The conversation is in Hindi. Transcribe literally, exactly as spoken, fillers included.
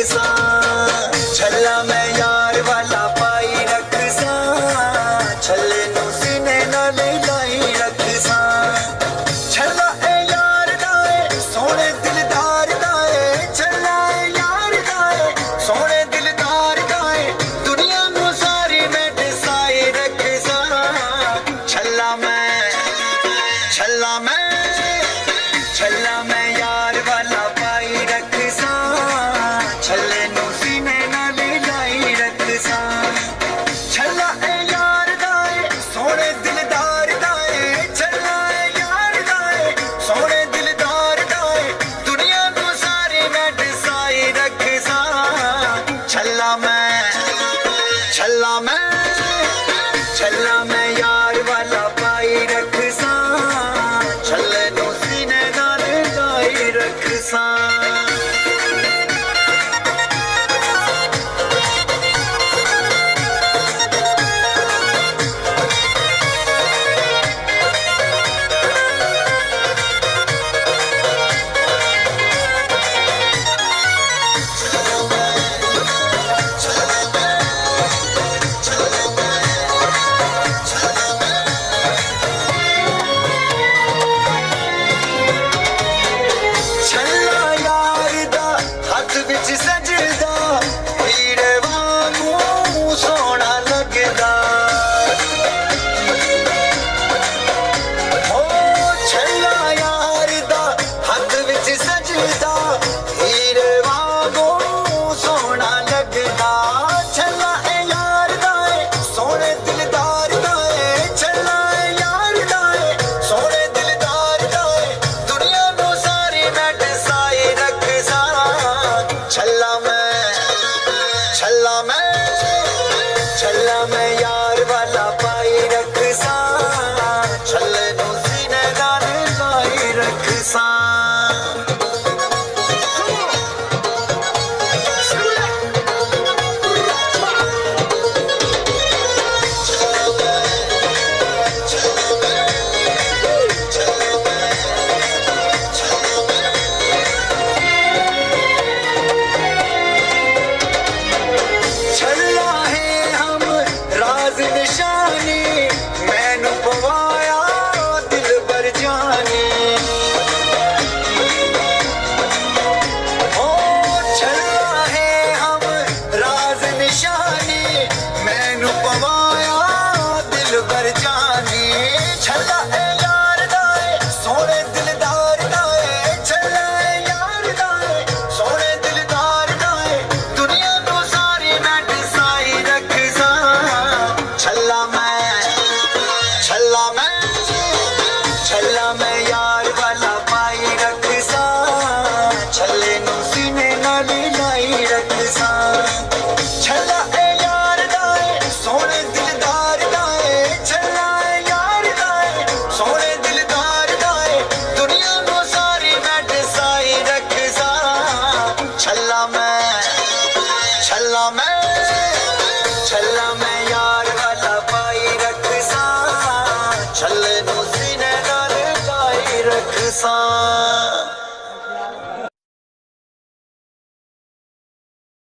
सा, छल्ला मैं यार वाला पाई रख सा, छल्ले नू सीने नाल लाई रख सा। छल्ला ए यार दाए सोने दिलदार दाए, छल्ला ए यार दाए सोने दिलदार दाए, दुनिया नू सारी मैं डसाई रख सा। छल्ला मैं छल्ला मैं छल्ला मैं यार वाला पाई रख सा, छल्ले नू सीने नाल लाई रख सा। छल्ला ए यार दाए सोने दिलदार दाए, छल्ला ए यार दाए सोने दिलदार दाए, दुनिया नू सारी मैं डसाई रख सा। छल्ला मैं छल्ला मैं छल्ला मैं यार वाला पाई रख सा, छल्ले नू सीने नाल लाई रख सा। सजदा हीरे वांगू सोना लगदा, ओ छल्ला यार दा हाथ विच सजदा हीरे वांगू सोना लगदा। छल्ला ए यार दाए सोने दिलदार दाए, छल्ला ए यार दाए सोने दिलदार दाए, दुनिया नू सारी मैं डसाई रख सा। छल्ला मैं छल्ला मैं छल्ला मैं यार वाला पाई रख सा, छल्ले नू सीने नाल लाई रख सा। छल्ला ए यार दाए सोने दिलदार दाए, छल्ला ए यार दाए सोने दिलदार दाए, दुनिया नू सारी मैं डसाई रख सा। छल्ला मैं छल्ला मैं छल्ला मैं यार वाला पाई रख सा, छल्ले नू सीने नाल लाई रख सा। छल्ला ए यार दाए सोने दिलदार दाए, छल्ला ए यार दाए सोने दिलदार दाए, दुनिया नू सारी मैं डसाई रख सा। छल्ला मैं छल्ला मैं छल्ला मैं यार वाला पाई रख सा, छल्ले नू सीने नाल लाई रख सा।